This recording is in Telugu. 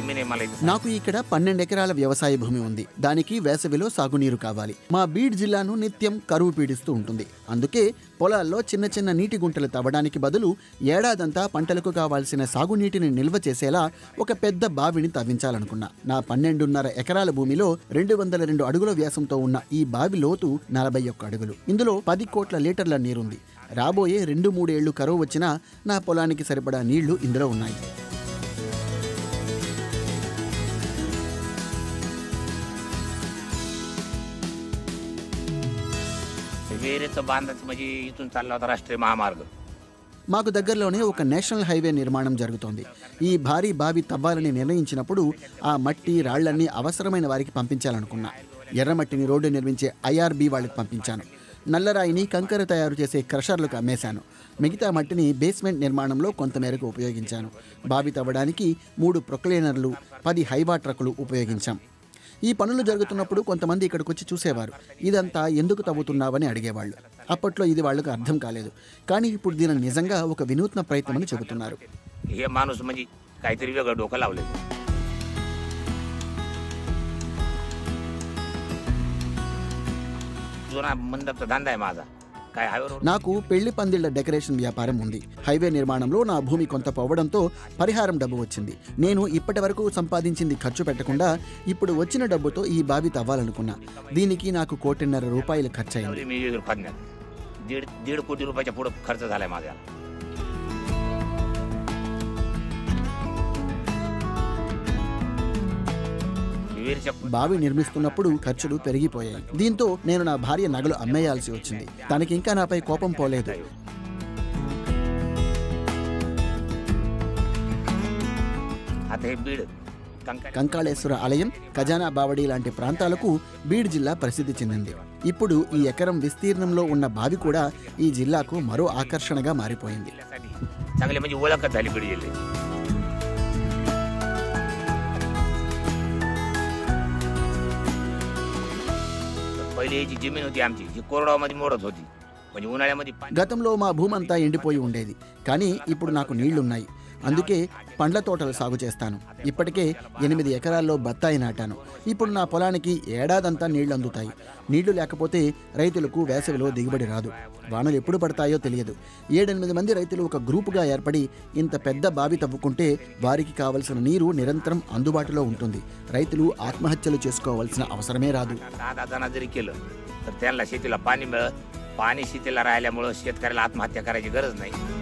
जमीन आहे मला इथे. నాకు ఇక్కడ 12 ఎకరాల వ్యవసాయ భూమి ఉంది. దానికి వేసవిలో సాగునీరు కావాలి. మా బీడ్ జిల్లాను నిత్యం కరువు పీడిస్తూ ఉంటుంది. అందుకే పొలాల్లో చిన్న చిన్న నీటి గుంటలు తవ్వడానికి బదులు ఏడాదంతా పంటలకు కావాల్సిన సాగునీటిని నిల్వ చేసేలా ఒక పెద్ద బావిని తవ్వించాలనుకున్నా. నా 12.5 ఎకరాల భూమిలో 202 అడుగుల వ్యాసంతో ఉన్న ఈ బావి లోతు 41 అడుగులు. ఇందులో 10 కోట్ల లీటర్ల నీరుంది. రాబోయే 2-3 ఏళ్లు కరువు వచ్చినా నా పొలానికి సరిపడా నీళ్లు ఇందులో ఉన్నాయి. विहिरीचं बांधायचं म्हणजे इथून चालला होता राष्ट्रीय महामार्ग. మాకు దగ్గరలోనే ఒక నేషనల్ హైవే నిర్మాణం జరుగుతోంది. ఈ భారీ బావి తవ్వాలని నిర్ణయించినప్పుడు ఆ మట్టి రాళ్లన్నీ అవసరమైన వారికి పంపించాలనుకున్నా. ఎర్రమట్టిని రోడ్డు నిర్మించే ఐఆర్బీ వాళ్ళకి పంపించాను. నల్లరాయిని కంకర తయారు చేసే క్రషర్లకు అమ్మేశాను. మిగతా మట్టిని బేస్మెంట్ నిర్మాణంలో కొంతమేరకు ఉపయోగించాను. బావి తవ్వడానికి 3 ప్రొక్లైనర్లు, 10 హైవా ట్రక్కులు ఉపయోగించాం. ఈ పనులు జరుగుతున్నప్పుడు కొంతమంది ఇక్కడికి వచ్చి చూసేవారు. ఇదంతా ఎందుకు తవ్వుతున్నావని అడిగేవాళ్ళు. అప్పట్లో ఇది వాళ్లకు అర్థం కాలేదు. కానీ ఇప్పుడు దీనిని నిజంగా ఒక వినూత్న ప్రయత్నమని చెబుతున్నారు. हे माणूस म्हणजे काहीतरी वेगळं डोकं लावले. जुना मंडपचा धंदा आहे माझा. काय हायवेवर నాకు పెళ్లి పందిళ్ల డెకరేషన్ వ్యాపారం ఉంది. హైవే నిర్మాణంలో నా భూమి కొంత పోవడంతో పరిహారం డబ్బు వచ్చింది. నేను ఇప్పటి వరకు సంపాదించింది ఖర్చు పెట్టకుండా ఇప్పుడు వచ్చిన డబ్బుతో ఈ బావి తవ్వాలనుకున్నా. దీనికి నాకు 1.5 కోట్ల ఖర్చయింది. मी फाडण्यात 1.5 कोटी रुपयाच्या पुढे खर्च झालाय माझा. బావి నిర్మిస్తున్నప్పుడు ఖర్చులు పెరిగిపోయాయి. దీంతో నేను నా భార్య నగలు అమ్మేయాల్సి వచ్చింది. తనకి ఇంకా నాపై కోపం పోలేదు. కంకాళేశ్వర ఆలయం, ఖజానా బావడి లాంటి ప్రాంతాలకు బీడ్ జిల్లా ప్రసిద్ధి చెందింది. ఇప్పుడు ఈ ఎకరం విస్తీర్ణంలో ఉన్న బావి కూడా ఈ జిల్లాకు మరో ఆకర్షణగా మారిపోయింది. గతంలో మా భూమంతా ఎండిపోయి ఉండేది. కానీ ఇప్పుడు నాకు నీళ్లున్నాయి. అందుకే పండ్ల తోటలు సాగు చేస్తాను. ఇప్పటికే 8 ఎకరాల్లో బత్తాయి నాటాను. ఇప్పుడు నా పొలానికి ఏడాదంతా నీళ్లు అందుతాయి. నీళ్లు లేకపోతే రైతులకు వేసవిలో దిగుబడి రాదు. వానలు ఎప్పుడు పడతాయో తెలియదు. 7-8 మంది రైతులు ఒక గ్రూపుగా ఏర్పడి ఇంత పెద్ద బావి తవ్వుకుంటే వారికి కావలసిన నీరు నిరంతరం అందుబాటులో ఉంటుంది. రైతులు ఆత్మహత్యలు చేసుకోవాల్సిన అవసరమే రాదు. पाणी शेतीला राहिल्यामुळे शेतकऱ्याला आत्महत्या करायची गरज नाही.